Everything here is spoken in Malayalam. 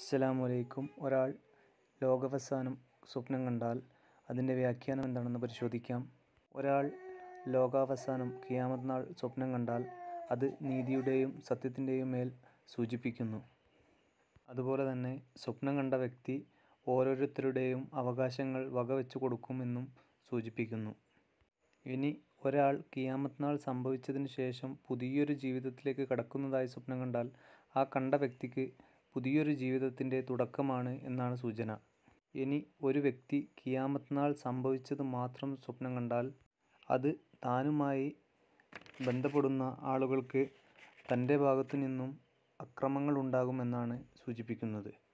അസ്സലാമു അലൈക്കും. ഒരാൾ ലോകാവസാനം സ്വപ്നം കണ്ടാൽ അതിൻ്റെ വ്യാഖ്യാനം എന്താണെന്ന് പരിശോധിക്കാം. ഒരാൾ ലോകാവസാനം ഖിയാമത്ത് നാൾ സ്വപ്നം കണ്ടാൽ അത് നീതിയുടെയും സത്യത്തിൻ്റെയും മേൽ സൂചിപ്പിക്കുന്നു. അതുപോലെ തന്നെ സ്വപ്നം കണ്ട വ്യക്തി ഓരോരുത്തരുടെയും അവകാശങ്ങൾ വകവെച്ചു കൊടുക്കുമെന്നും സൂചിപ്പിക്കുന്നു. ഇനി ഒരാൾ ഖിയാമത്ത് നാൾ സംഭവിച്ചതിന് ശേഷം പുതിയൊരു ജീവിതത്തിലേക്ക് കടക്കുന്നതായി സ്വപ്നം കണ്ടാൽ ആ കണ്ട വ്യക്തിക്ക് പുതിയൊരു ജീവിതത്തിൻ്റെ തുടക്കമാണ് എന്നാണ് സൂചന. ഇനി ഒരു വ്യക്തി ഖിയാമത്ത് നാൾ സംഭവിച്ചത് മാത്രം സ്വപ്നം കണ്ടാൽ അത് താനുമായി ബന്ധപ്പെടുന്ന ആളുകൾക്ക് തൻ്റെ ഭാഗത്തു നിന്നും അക്രമങ്ങൾ ഉണ്ടാകുമെന്നാണ് സൂചിപ്പിക്കുന്നത്.